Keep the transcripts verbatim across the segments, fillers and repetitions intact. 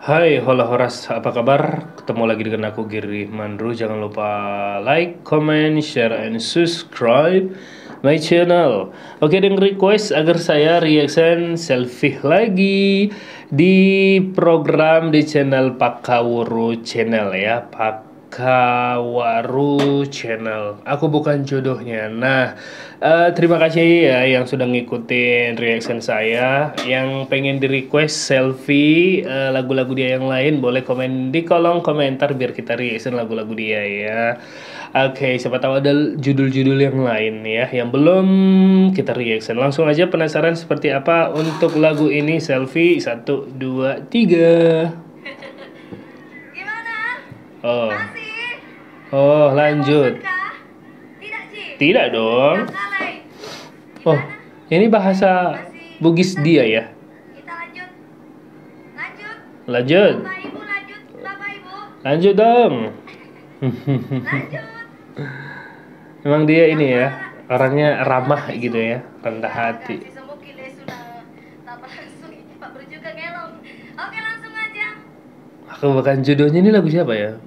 Hai, hola Horas, apa kabar? Ketemu lagi dengan aku Giri Mandru. Jangan lupa like, comment, share, and subscribe my channel. Oke, dengan request agar saya reaction selfie lagi di program di channel Pakawaru Channel ya, Pakawaru Channel. Aku bukan jodohnya. Nah, eh, terima kasih ya yang sudah ngikutin reaction saya. Yang pengen di request selfie eh, lagu-lagu dia yang lain boleh komen di kolom komentar biar kita reaction lagu-lagu dia ya. Oke, siapa tahu ada judul-judul yang lain ya yang belum kita reaction. Langsung aja, penasaran seperti apa untuk lagu ini? Selfie satu dua tiga. Gimana? Oh. Masih? Oh, Udah lanjut. bosan kah? Tidak, Ci. Tidak dong. Kalai. Oh, Gimana? ini bahasa Masih Bugis bisa? dia ya. Kita lanjut. Lanjut. Lanjut. Bapak Ibu lanjut. Bapak Ibu. Lanjut dong. Lanjut. Memang dia ini ya, orangnya ramah gitu ya, rendah hati. Si Semuki deh sudah tanpa langsung Pak Bro juga gelong. Oke, langsung aja. Aku bukan jodohnya, ini lagu siapa ya?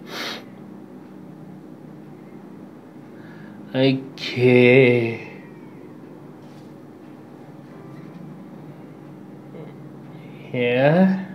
Oke. Ya.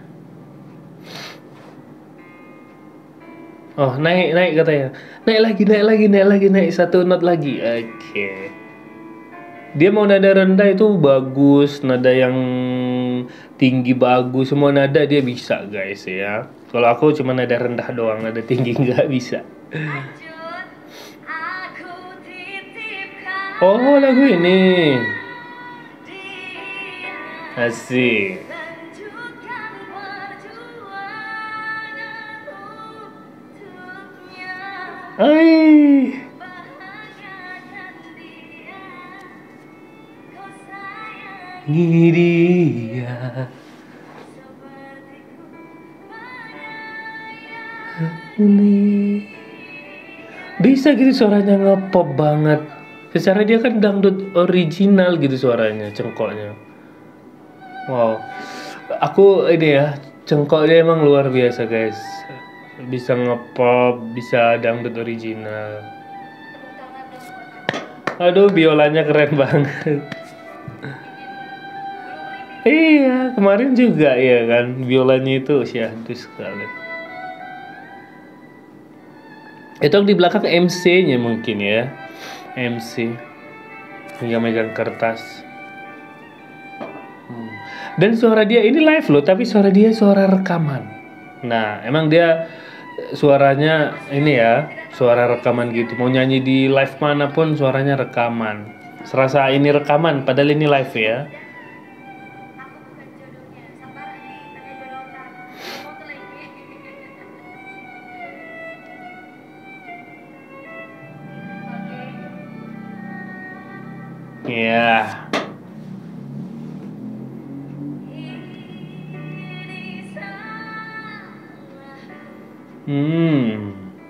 Oh, naik naik katanya. Naik lagi, naik lagi, naik lagi, naik satu not lagi. Oke. Dia mau nada rendah itu bagus, nada yang tinggi bagus, semua nada dia bisa guys ya. Kalau aku cuma nada rendah doang, nada tinggi nggak bisa. Lanjut. Aku titipkan. Oh, lagu ini. Dia. Asik. Lanjutkan perjuangan untuknya. Ai. Bahagiakan dia. Kau sayangi Ini dia. sepertiku pada Ini. Bisa gitu suaranya ngepop banget. Secara dia kan dangdut original gitu suaranya, cengkoknya. Wow. Aku ini ya, cengkok dia emang luar biasa guys. Bisa ngepop, bisa dangdut original. Tepuk tangan dong buat aku. Aduh, biolanya keren banget. Iya, kemarin juga ya kan, biolanya itu syahdu sekali. Itu di belakang M C-nya mungkin ya, M C. Hingga megang kertas. Hmm. Dan suara dia ini live loh, tapi suara dia suara rekaman. Nah, emang dia suaranya ini ya, suara rekaman gitu. Mau nyanyi di live manapun suaranya rekaman. Serasa ini rekaman, padahal ini live ya. Aku bukan jodohnya. Sabar nih, tanya jodohkan. Foto lagi. Oke. Iya. Ini salahku. Hmm.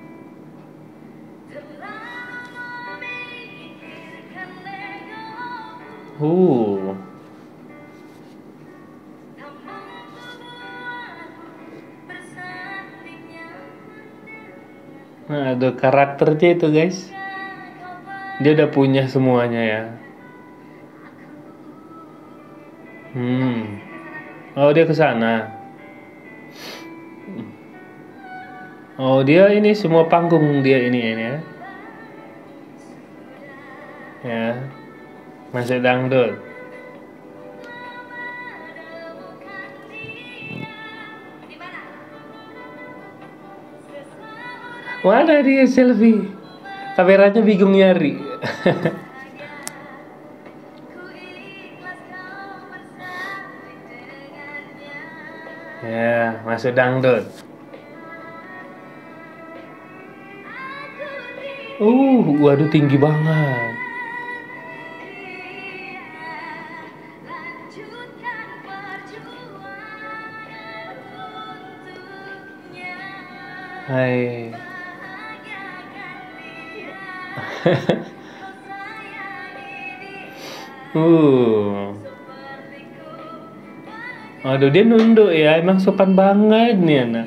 Terlalu memikirkan egoku. Uh. Tak mampu buatku bersandingnya denganmu. Nah, ada karakternya itu guys. Dia udah punya semuanya ya. Hmm. Oh, dia ke sana. Oh, dia ini semua panggung dia ini ini ya. Ya. Masih dangdut. Di mana? Mana dia selfie? Kameranya bingung nyari. Ku ikhlas kau bersanding dengannya. Ya, masih dangdut. Uh, waduh tinggi banget. Lanjutkan perjuangan untuknya. Hai. Bahagiakan dia. Kau sayangi dia. Uh. Sepertiku Aduh, dia nunduk ya, emang sopan banget nih anak.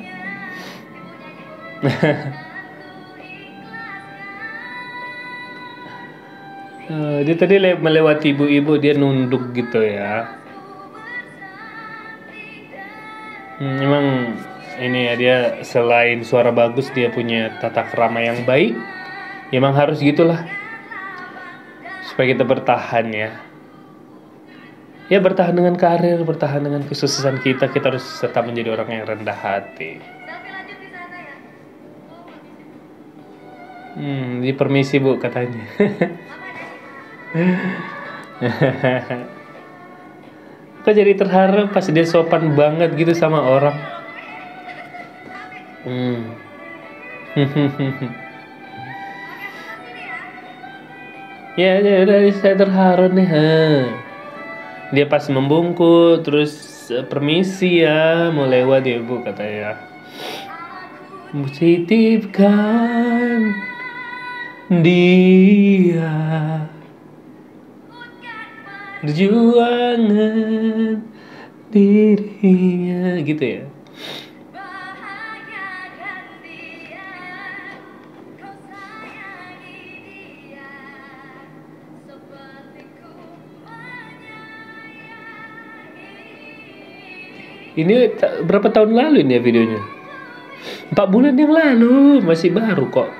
Eh, dia tadi le- melewati ibu-ibu, dia nunduk gitu ya. Hmm, emang ini ya, dia selain suara bagus, dia punya tata krama yang baik. Ya, emang harus gitulah supaya kita bertahan ya. Ya, bertahan dengan karir, bertahan dengan kesuksesan kita, kita harus tetap menjadi orang yang rendah hati. Selfie lanjut di sana ya. Hmm, di permisi bu katanya. Kok jadi terharu pas dia sopan banget gitu sama orang. Hmm. Ya, ya udah saya terharu nih. Ha. Dia pas membungkuk, terus eh, permisi ya, mau lewat ya bu katanya. Titipkan dia perjuangan dirinya gitu ya. Bahagiakan dia, kau sayangi dia, seperti ku menyayangi. Ini ta- berapa tahun lalu ini ya videonya? Empat bulan yang lalu, masih baru kok.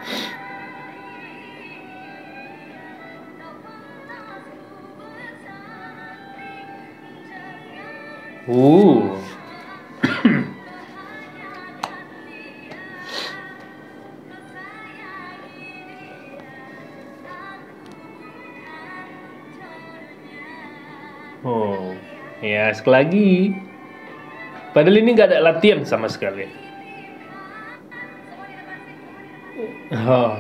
Uh. Oh, ya sekali lagi. Padahal ini nggak ada latihan sama sekali. Oh.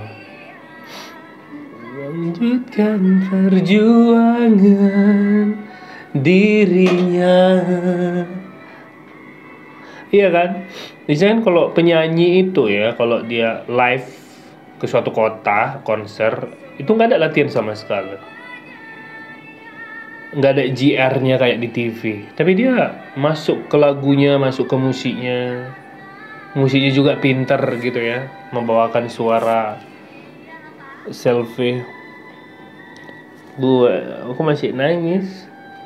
Lanjutkan perjuangan dirinya. Iya kan? Biasanya kan kalau penyanyi itu ya, kalau dia live ke suatu kota, konser, itu nggak ada latihan sama sekali. Nggak ada G R-nya kayak di T V. Tapi dia masuk ke lagunya, masuk ke musiknya. Musiknya juga pinter gitu ya, membawakan suara selfie. Gue, aku masih nangis.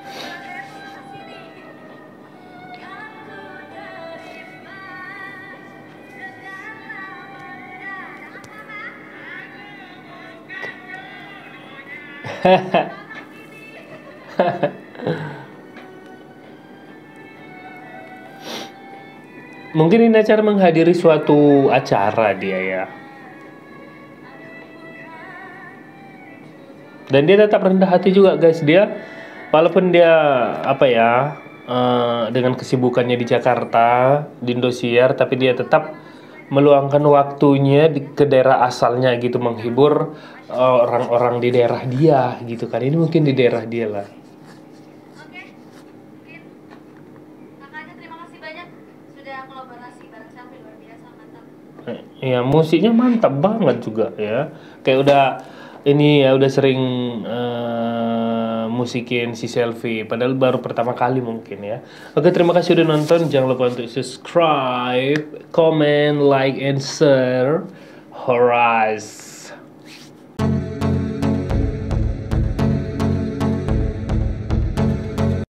Mungkin ini acara menghadiri suatu acara dia ya. Dan dia tetap rendah hati juga guys. Dia walaupun dia apa ya eh, dengan kesibukannya di Jakarta, di Indosiar, tapi dia tetap meluangkan waktunya di, ke daerah asalnya gitu, menghibur eh, orang-orang di daerah dia gitu kan. Ini mungkin di daerah dia lah. Oke, mungkin kakaknya terima kasih banyak sudah kolaborasi bareng Selfie, luar biasa mantap. Eh, Ya musiknya mantap banget juga ya. Kayak udah ini ya udah sering eh, musikin si Selfie. Padahal baru pertama kali mungkin ya. Oke, terima kasih udah nonton. Jangan lupa untuk subscribe, comment, like, and share. Horas.